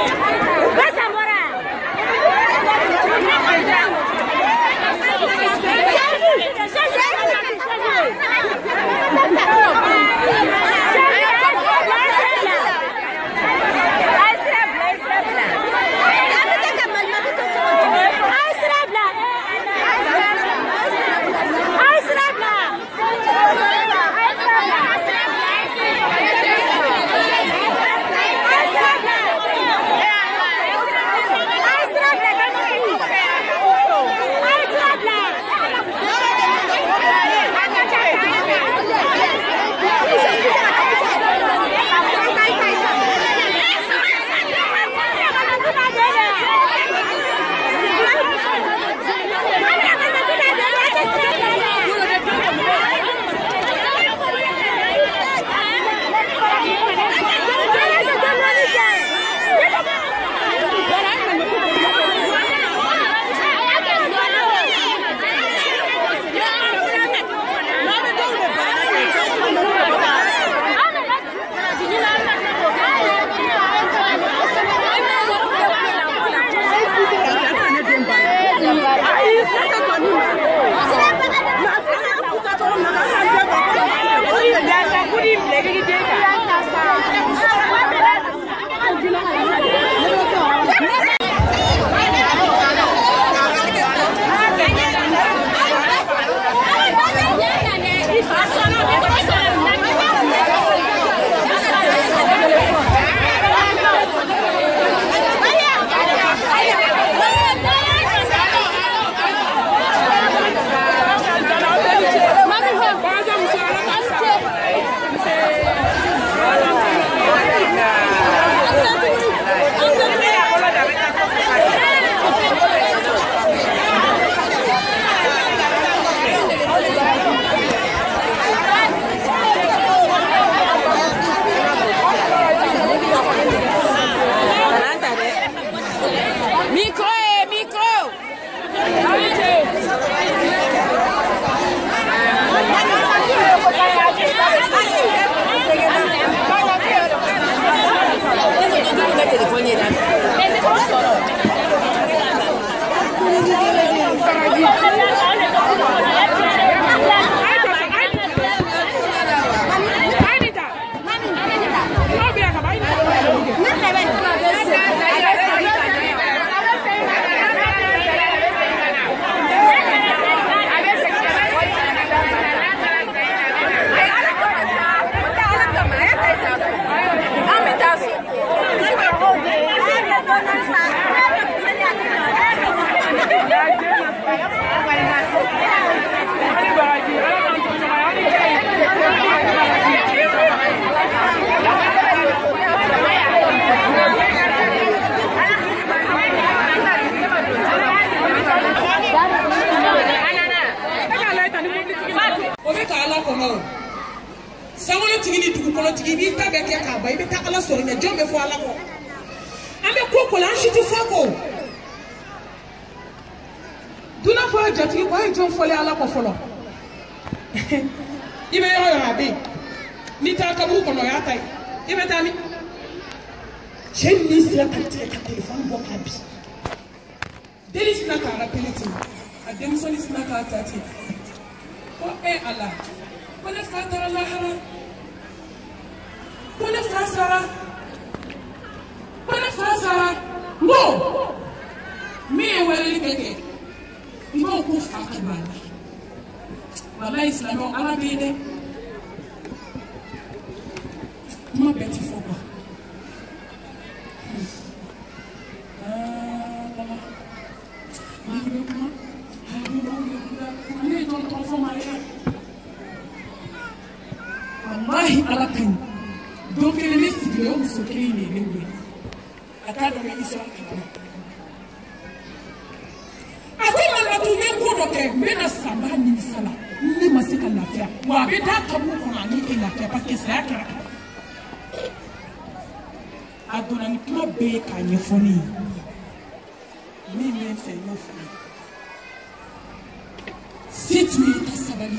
Si tu es ta sabali.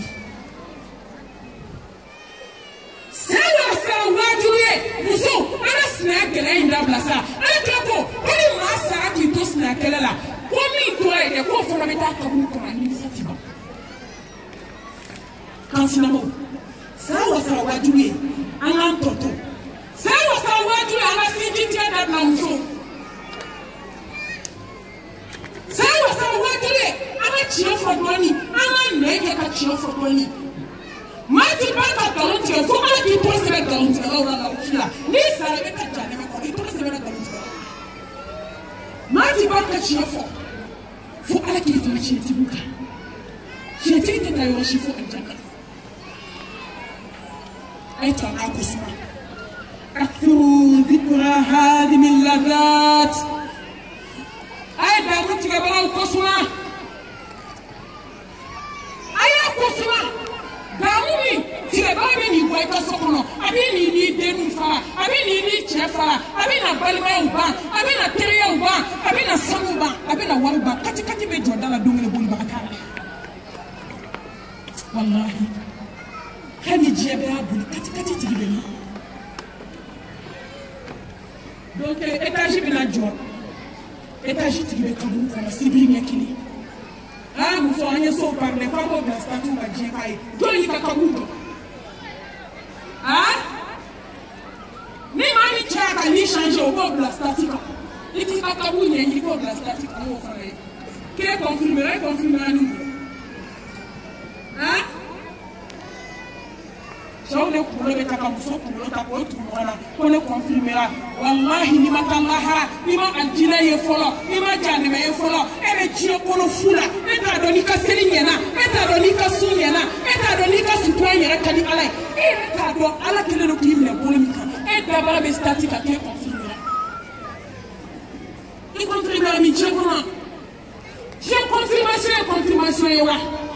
C'est la fin, on va dire, nous sommes à la snack de la Indra Blassa. À la capo, sinamo sa wasa wajuri an toto sa wasa wajuri ala sinjiti da na mso sa wasa wajuri ala chiyo fodoni ala nege ka chiyo fodoni mati baka talonti fo ala ki to se talonti ala la ukila ni sare be ka jane ko ki to se be talonti mati baka chiyo fo ala ki to chiyo tibuka chiyo tete ta yo shi fo anjaka أيتها عكسنا أكثروا ذكرى هذه من اللذات أيضا رتك براو قصنا أيا قصنا داموني تلبابي ني بويكا سوكونو أبيني ني دينو فا أبيني ني تشفا أبينا بالما يوبا أبينا تريا يوبا أبينا سموبا أبينا واربا كاتي كاتي بيجو دالا دومي بولي بكاكا والله hani jiebe abuli kati tigibeni donc étage bina jor étage tigibe kabulu kono sibiri nyakini mu fo anya so parler pas ko da statut ba je kai joli ka kabulu ni mani chaka ni changer au bord de la statique iti ka kabulu nyi ko de la statique mo fare que confirmera nous on est pour le Takamuso, pour le Tapo, on le confirmera. Wallahi, ni matalaha, ni ma antina ye folo, ni ma janeme ye folo, et le tio kono fula, et ta donika selingena, et ta donika sunyena, et ta donika sutoyera kadi alay, et ta do ala kele no kim le polémique, et d'abord les statiques à qui confirmera. Il confirmera mi tio kono. J'ai confirmation et wa.